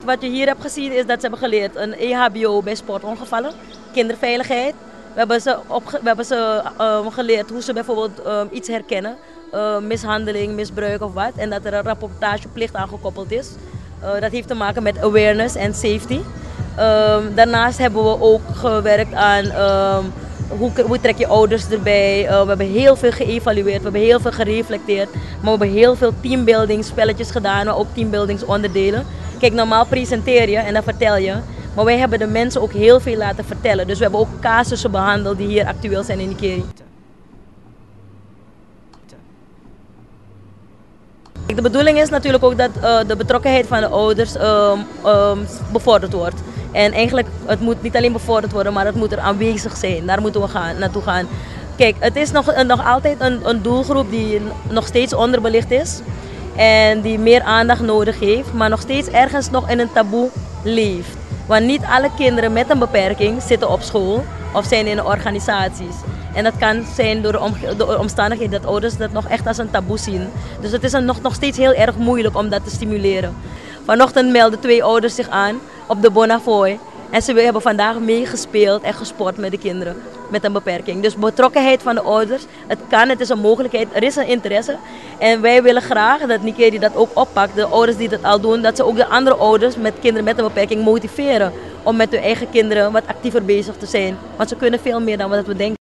Wat je hier hebt gezien is dat ze hebben geleerd een EHBO bij sportongevallen, kinderveiligheid. We hebben ze geleerd hoe ze bijvoorbeeld iets herkennen, mishandeling, misbruik of wat. En dat er een rapportageplicht aan gekoppeld is. Dat heeft te maken met awareness en safety. Daarnaast hebben we ook gewerkt aan hoe trek je ouders erbij. We hebben heel veel geëvalueerd, we hebben heel veel gereflecteerd. Maar we hebben heel veel teambuilding spelletjes gedaan, maar ook teambuildingsonderdelen. Kijk, normaal presenteer je en dan vertel je. Maar wij hebben de mensen ook heel veel laten vertellen. Dus we hebben ook casussen behandeld die hier actueel zijn in Nikeri. De bedoeling is natuurlijk ook dat de betrokkenheid van de ouders bevorderd wordt. En eigenlijk, het moet niet alleen bevorderd worden, maar het moet er aanwezig zijn. Daar moeten we naartoe gaan. Kijk, het is nog altijd een doelgroep die nog steeds onderbelicht is. En die meer aandacht nodig heeft, maar nog steeds ergens nog in een taboe leeft. Want niet alle kinderen met een beperking zitten op school of zijn in organisaties. En dat kan zijn door de omstandigheid dat ouders dat nog echt als een taboe zien. Dus het is nog steeds heel erg moeilijk om dat te stimuleren. Vanochtend melden 2 ouders zich aan op de Bonavoy. En ze hebben vandaag meegespeeld en gesport met de kinderen met een beperking. Dus betrokkenheid van de ouders, het kan, het is een mogelijkheid, er is een interesse. En wij willen graag dat Nikeri dat ook oppakt, de ouders die dat al doen, dat ze ook de andere ouders met kinderen met een beperking motiveren om met hun eigen kinderen wat actiever bezig te zijn. Want ze kunnen veel meer dan wat we denken.